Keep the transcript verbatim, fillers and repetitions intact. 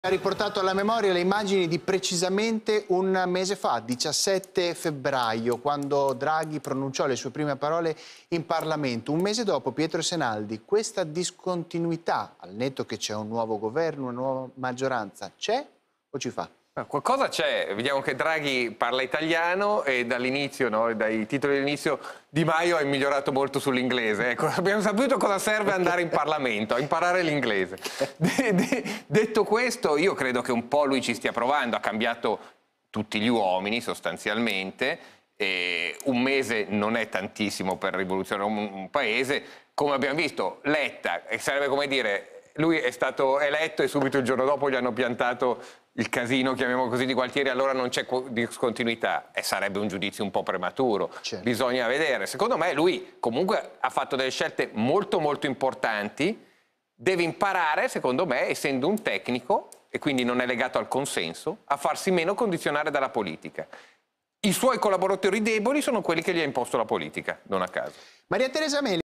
Ha riportato alla memoria le immagini di precisamente un mese fa, diciassette febbraio, quando Draghi pronunciò le sue prime parole in Parlamento. Un mese dopo, Pietro Senaldi, questa discontinuità, al netto che c'è un nuovo governo, una nuova maggioranza, c'è o ci fa? Qualcosa c'è, vediamo che Draghi parla italiano e dall'inizio, no, dai titoli dell'inizio, Di Maio è migliorato molto sull'inglese. Ecco, abbiamo saputo cosa serve andare in Parlamento, a imparare l'inglese. De de detto questo, io credo che un po' lui ci stia provando, ha cambiato tutti gli uomini sostanzialmente, e un mese non è tantissimo per rivoluzionare un, un paese. Come abbiamo visto, Letta, sarebbe come dire, lui è stato eletto e subito il giorno dopo gli hanno piantato il casino, chiamiamolo così, di Gualtieri, allora non c'è discontinuità, e sarebbe un giudizio un po' prematuro. Certo. Bisogna vedere. Secondo me lui comunque ha fatto delle scelte molto molto importanti, deve imparare, secondo me, essendo un tecnico, e quindi non è legato al consenso, a farsi meno condizionare dalla politica. I suoi collaboratori deboli sono quelli che gli ha imposto la politica, non a caso. Maria Teresa Meli.